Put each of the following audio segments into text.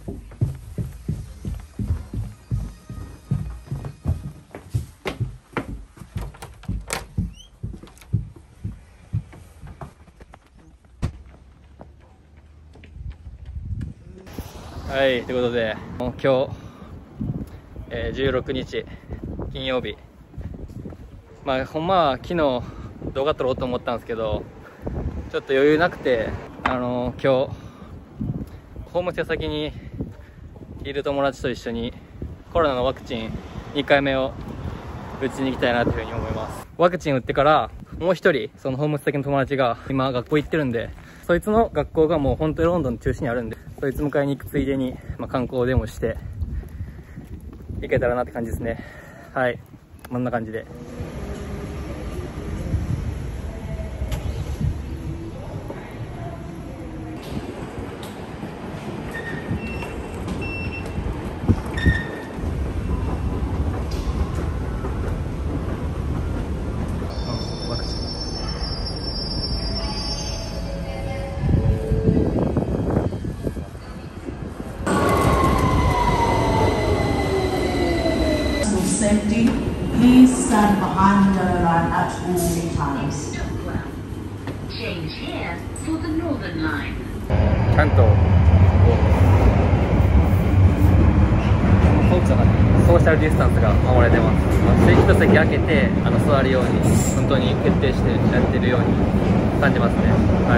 はい、ということで今日、16日金曜日、ほんまは昨日動画撮ろうと思ったんですけど、ちょっと余裕なくて、今日ホームステイ先にいる友達と一緒にコロナのワクチン2回目を打ちに行きたいなというふうに思います。ワクチン打ってからもう一人そのホームステイ先の友達が今学校行ってるんで、そいつの学校がもう本当にロンドンの中心にあるんで、そいつ迎えに行くついでに、観光でもして行けたらなって感じですね。はい、こんな感じで。 Safety, please stand behind the line at all times. Change here for the Northern Line. ちゃんとソーシャルディスタンスが守られてます。一席空けて座るように本当に徹底してやってるように感じますね。はい。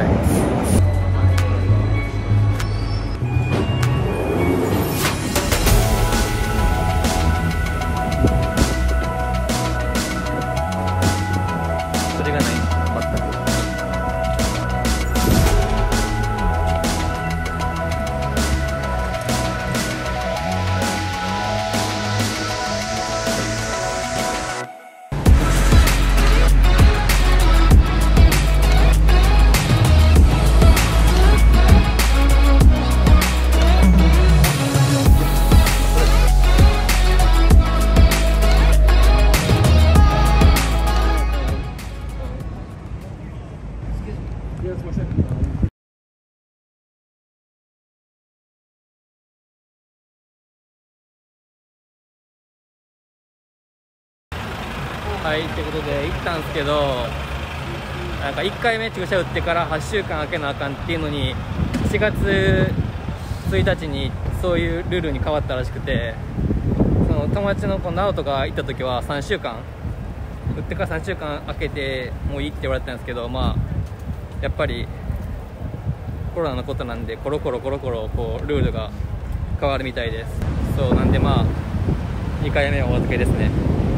はい、ということで行ったんですけど、1回目注射打ってから8週間空けなあかんっていうのに4月1日にそういうルールに変わったらしくて、その友達の直人が行った時は3週間打ってから3週間空けてもういいって言われたんですけど、やっぱりコロナのことなんでコロコロこうルールが変わるみたいです。そうなんで2回目はお預けですね。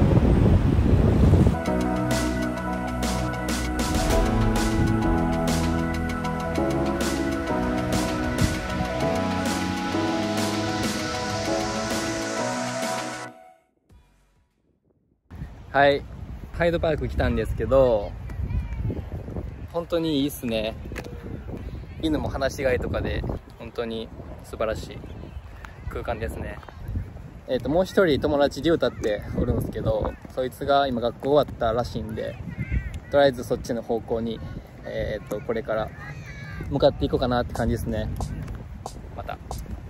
はい、ハイドパーク来たんですけど、本当にいいっすね。犬も放し飼いとかで本当に素晴らしい空間ですね。もう一人友達リュウタっておるんですけど、そいつが今学校終わったらしいんで、とりあえずそっちの方向にこれから向かっていこうかなって感じですね。また。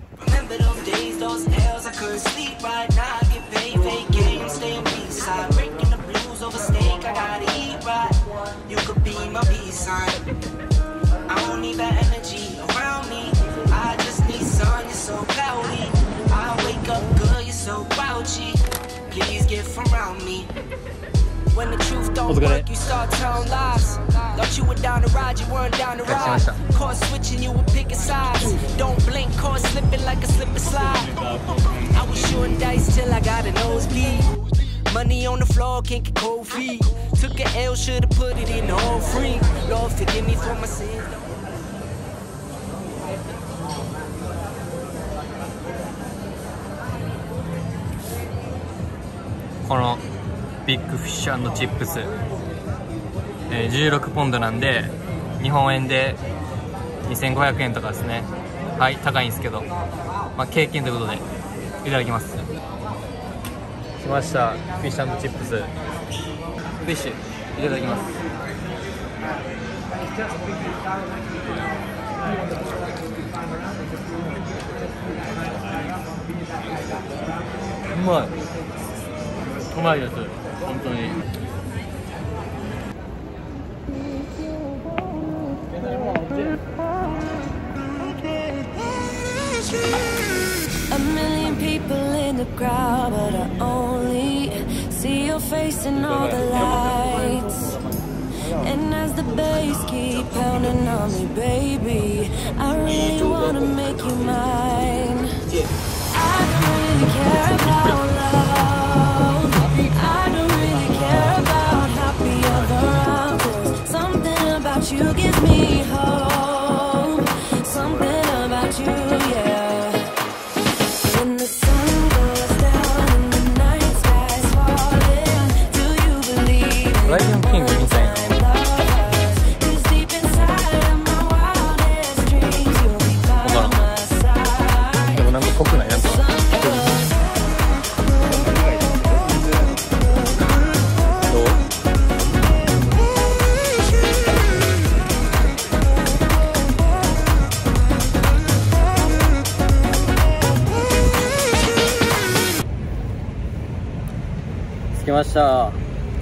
When the truth don't work, you start telling lies. Thought you were down the ride, you weren't down the ride. Caught switching, you were picking sides. Don't blink, caught slipping like a slip and slide. I was shooting dice till I got a nosebleed. Money on the floor, can't get cold feet. Took an L, should've put it in the whole free. Lord, forgive me for my sins. このビッグフィッシュ&チップス、16ポンドなんで日本円で2500円とかですね。はい、高いんですけど、経験ということでいただきます。来ました、フィッシュ&チップス。フィッシュいただきます。 まい。うまいです。本当に。 A million people in the crowd, but I only see your face in all the lights. And as the bass keep pounding on me, baby, I really wanna make you mine. I don't really care about love. I don't really care about happy ever after. Something about you gives me hope. Something about you, yeah. When the sun goes down and the night sky's falling, do you believe in Lion King みたいな。 Cause deep inside of my wildest dreams, you'll be by my side. でもなんか濃くない？なんか。どう？着きました。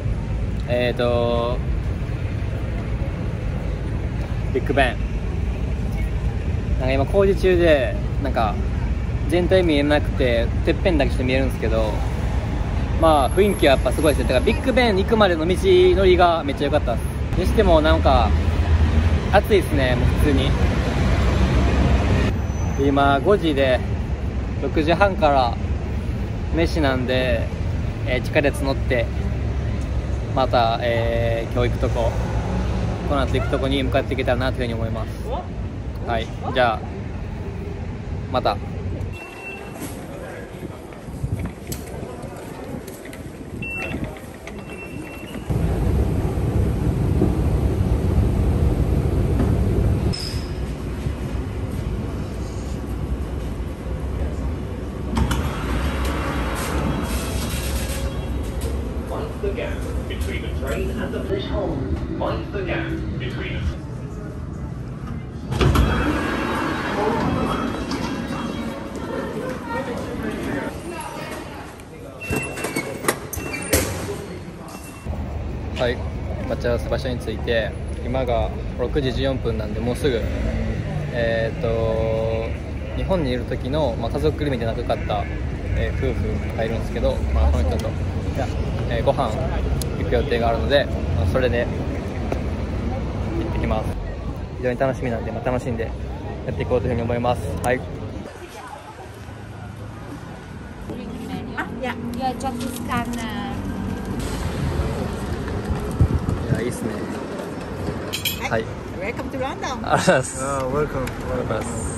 ビッグベン。なんか今工事中で、なんか全体見えなくててっぺんだけして見えるんですけど、まあ雰囲気はやっぱすごいですね。だからビッグベン行くまでの道のりがめっちゃ良かったです。にしてもなんか暑いですね、もう普通に。今5時で6時半から飯なんで、地下鉄乗ってまた、今日行くとこ、この後行くとこに向かっていけたらなというふうに思います。はい、じゃあまた。 The gap between the train and the platform. Mind the gap between us. はい、待ち合わせ場所に着いて、今が6時14分なんで、もうすぐ日本にいる時の、家族ぐるみで仲良かった、夫婦がいるんですけど、この人とご飯行く予定があるので、それで行ってきます。非常に楽しみなんで、楽しんでやっていこうというふうに思います。はい。 Ya, just scan. いや、いいっすね。はい。 Welcome to London. ありがとうございます。 Welcome.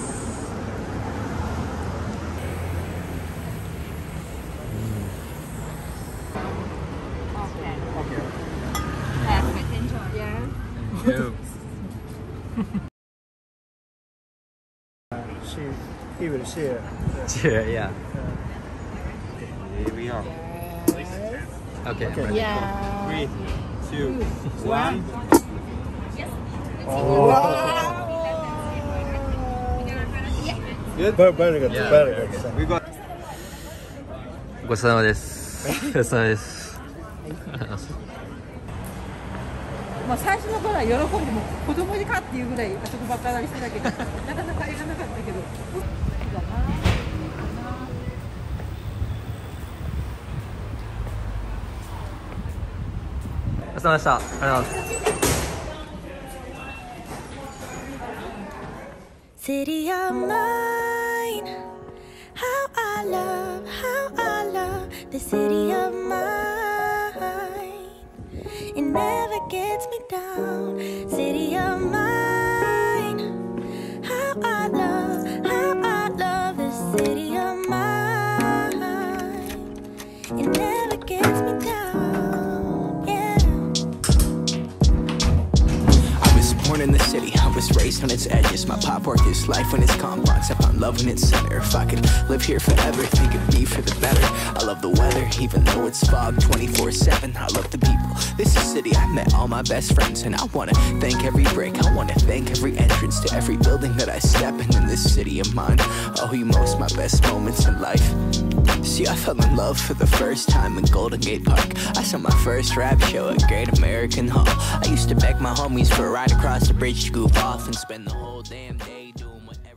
He will share. Yeah. Here we are. Okay. Yeah. 3, 2, 1. Good. Very good. Yeah. Very good. We got. ごちそうさまです。ごちそうさまです。 まあ最初の頃は喜んでも子供にかっていうぐらいあそこばっかりしてたけど、なかなか行かなかったけど。 ごちそうさまでした。ありがとうございます。 City of mine, how I love the city of mine. It never gets me down. City of mine, how I love the city of mine. It never gets me down, yeah. I was born in the city, I was raised on its edges. My pop work is life when it's complex. I found love when it's center. If I could live live here forever, think it'd be for the better. I love the weather, even though it's fog 24/7. I love the people, this is city I met all my best friends. And I wanna thank every brick, I wanna thank every entrance to every building that I step in this city of mine. I owe you most my best moments in life. See, I fell in love for the first time in Golden Gate Park. I saw my first rap show at Great American Hall. I used to beg my homies for a ride across the bridge to goof off and spend the whole damn day doing whatever.